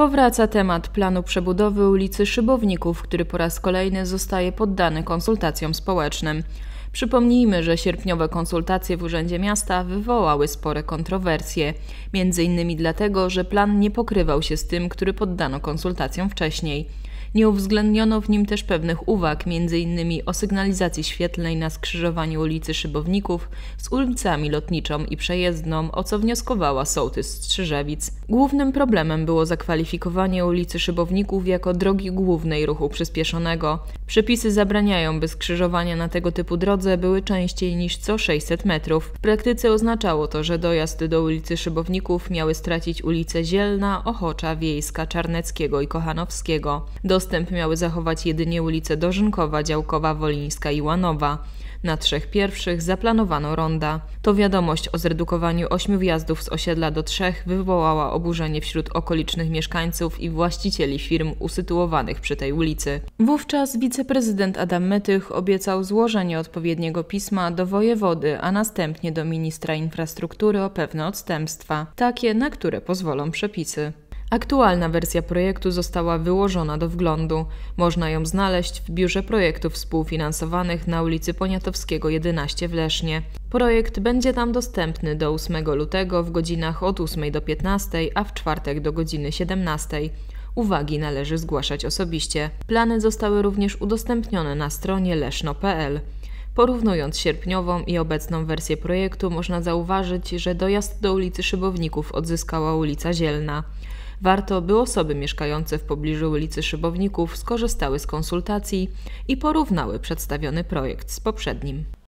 Powraca temat planu przebudowy ulicy Szybowników, który po raz kolejny zostaje poddany konsultacjom społecznym. Przypomnijmy, że sierpniowe konsultacje w Urzędzie Miasta wywołały spore kontrowersje, m.in. dlatego, że plan nie pokrywał się z tym, który poddano konsultacjom wcześniej. Nie uwzględniono w nim też pewnych uwag, m.in. o sygnalizacji świetlnej na skrzyżowaniu ulicy Szybowników z ulicami Lotniczą i Przejezdną, o co wnioskowała sołtys Strzyżewic. Głównym problemem było zakwalifikowanie ulicy Szybowników jako drogi głównej ruchu przyspieszonego. Przepisy zabraniają, by skrzyżowania na tego typu drodze były częściej niż co 600 metrów. W praktyce oznaczało to, że dojazd do ulicy Szybowników miały stracić ulice Zielna, Ochocza, Wiejska, Czarneckiego i Kochanowskiego. Dostęp miały zachować jedynie ulice Dożynkowa, Działkowa, Wolińska i Łanowa. Na 3 pierwszych zaplanowano ronda. To wiadomość o zredukowaniu 8 wjazdów z osiedla do 3 wywołała oburzenie wśród okolicznych mieszkańców i właścicieli firm usytuowanych przy tej ulicy. Wówczas wiceprezydent Adam Mytych obiecał złożenie odpowiedniego pisma do wojewody, a następnie do ministra infrastruktury o pewne odstępstwa, takie, na które pozwolą przepisy. Aktualna wersja projektu została wyłożona do wglądu. Można ją znaleźć w Biurze Projektów Współfinansowanych na ulicy Poniatowskiego 11 w Lesznie. Projekt będzie tam dostępny do 8 lutego w godzinach od 8 do 15, a w czwartek do godziny 17. Uwagi należy zgłaszać osobiście. Plany zostały również udostępnione na stronie leszno.pl. Porównując sierpniową i obecną wersję projektu, można zauważyć, że dojazd do ulicy Szybowników odzyskała ulica Zielna. Warto, by osoby mieszkające w pobliżu ulicy Szybowników skorzystały z konsultacji i porównały przedstawiony projekt z poprzednim.